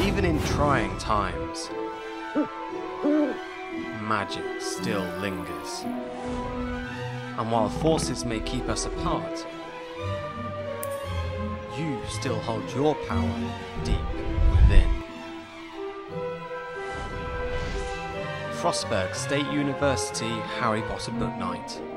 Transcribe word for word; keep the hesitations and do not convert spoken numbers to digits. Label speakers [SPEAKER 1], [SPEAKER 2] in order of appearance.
[SPEAKER 1] Even in trying times, magic still lingers. And while forces may keep us apart, you still hold your power deep within. Frostburg State University Harry Potter Book Night.